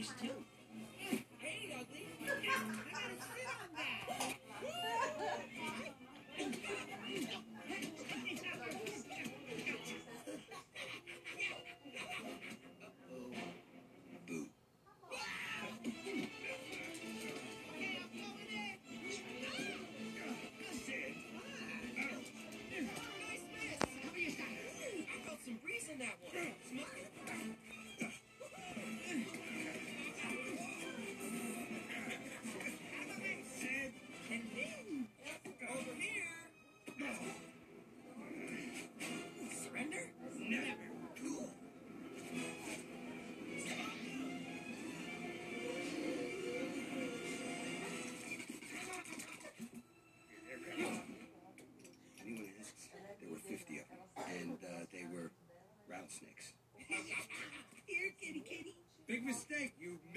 puppies, too. Hey, ugly. I gotta sit on that. Boo. Some breeze in that one. Smart. Sid. And then over here. Surrender? Never. Cool. Anyone asks, there were 50 of them, and they were rattlesnakes. Here, kitty kitty. Big mistake. You